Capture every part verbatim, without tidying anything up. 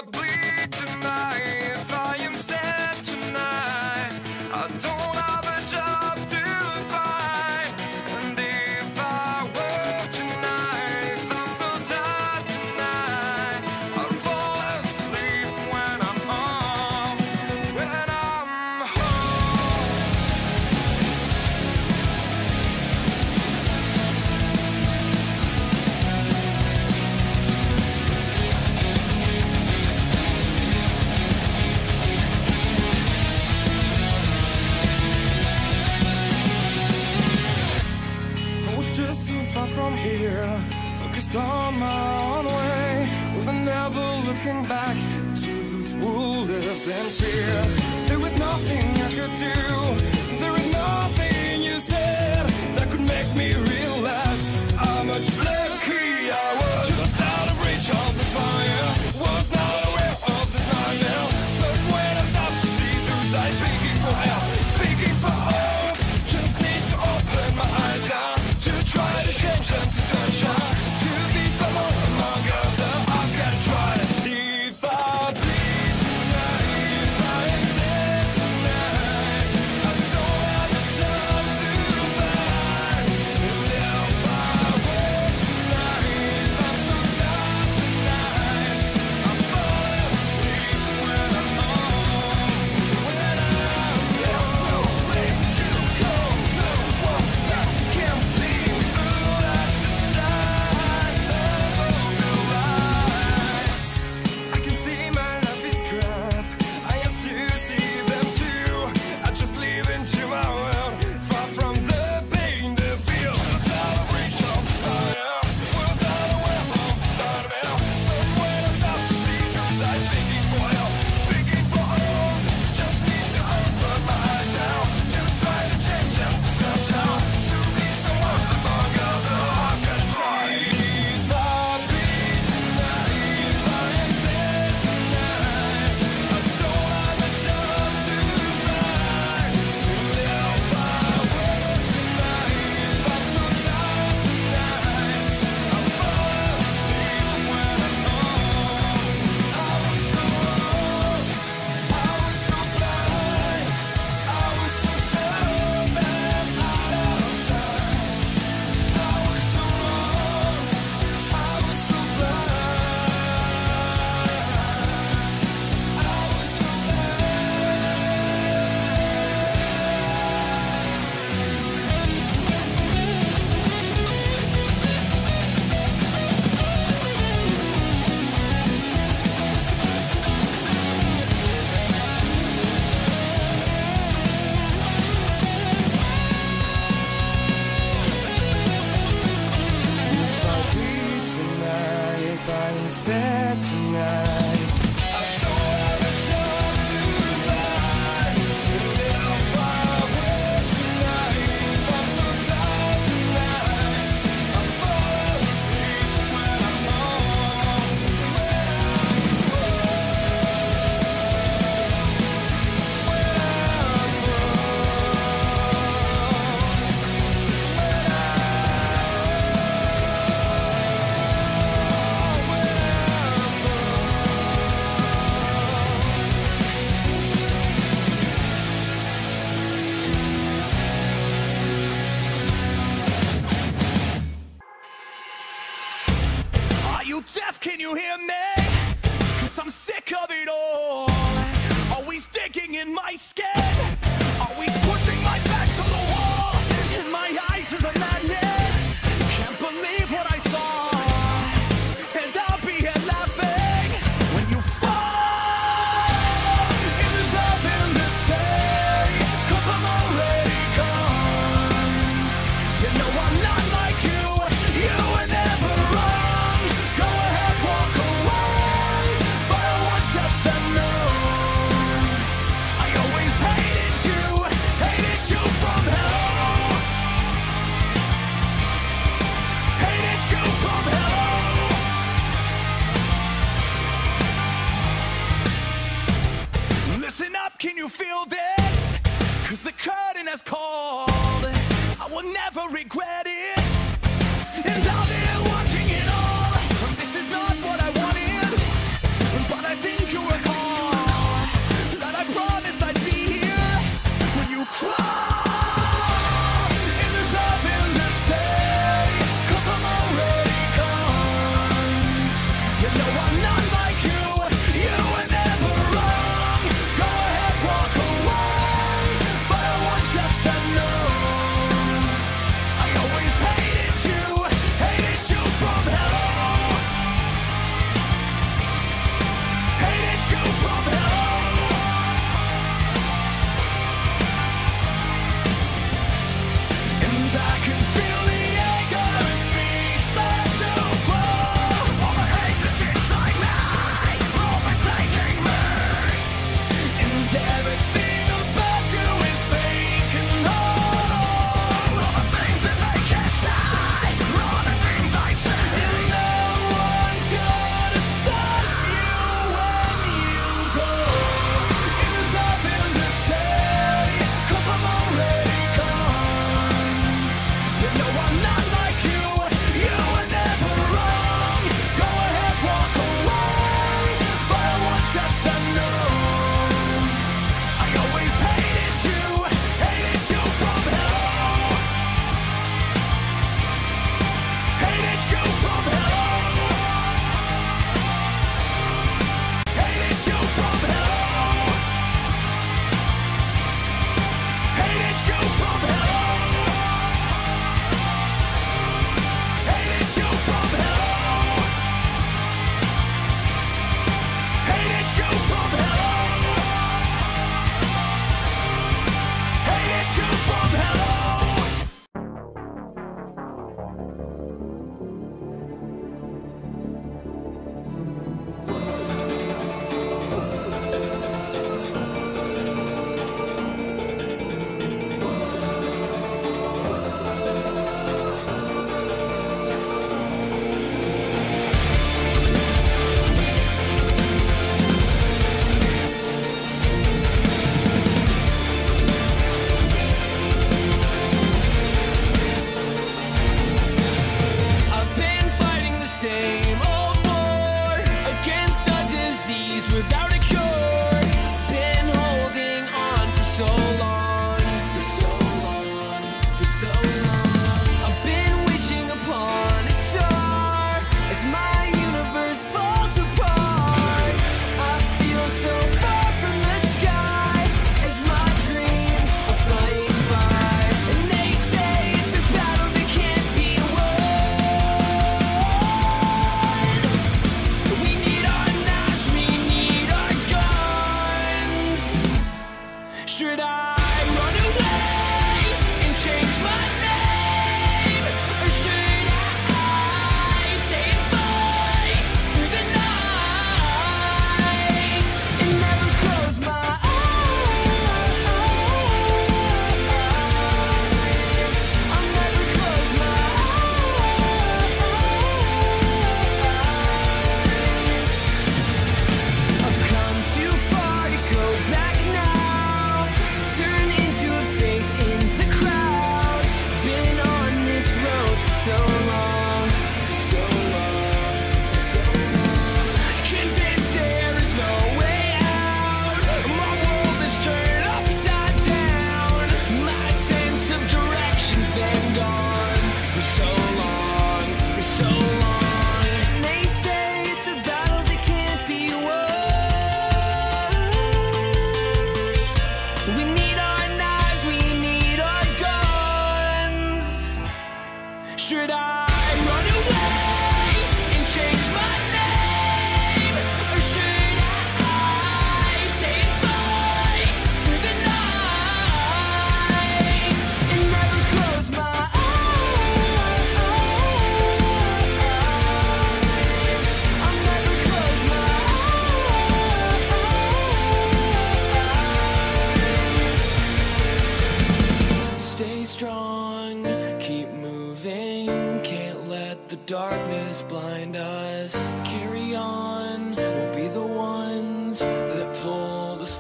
I bleed tonight, if I am sad tonight, I don't have a job to find. And if I work tonight, if I'm so tired tonight, I'll fall asleep when I'm home, when I'm home. I was just so far from here, focused on my own way, with never looking back to those who lived in fear. There was nothing I could do, there was nothing you said that could make me realize how much lucky I was. Just out of reach of the fire, was not aware of the nightmare. But when I stopped to see through sight, begging for help, begging for hope, just need to open my eyes now, to try to change them to sunshine, to be someone among others. I've got to try it. If I bleed tonight, if I am sad tonight, I don't have the time to find. And if I work tonight, if I'm so tired tonight, I fall asleep when I'm home, when I'm There's no way to go, no one that can see through that side of the light. I can see my life is crap, I have to see them too. I just live into my world, far from the pain, the feel. Just out of reach of desire, was not aware of the start of hell. But when I stopped to see through sight, begging for help, begging for hope, just need to open my eyes now, to try to change them to sunshine, to be someone among others. I've got to try. If I bleed tonight, if I am sad tonight, I don't have a job to find. And if I work tonight, if I'm so tired tonight, I'll fall asleep when I'm home. I was so wrong, I was so blind, I was so dumb and out of time. I was so wrong, I was so blind, I was so If I bleed tonight, if I am sad tonight, I don't have a job to find. And if I work tonight, if I'm so tired tonight, I fall asleep when I'm home, when I'm Are you deaf? Can you hear me? Cause I'm sick of it all. Always digging in my skin, always pushing my back to the wall. In my eyes is a madness, can't believe what I saw. And I'll be here laughing when you fall. And there's nothing to say, cause I'm already gone. You know I'm not like you, you were never wrong. Go ahead, walk away, but I want you to know I always hated you, hated you from hell. Hated you from hell. Listen up, can you feel this? Cause the curtain has called, I will never regret it. And I'll be watching it all. This is not what I wanted, but I think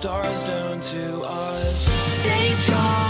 stars down to us. Stay strong.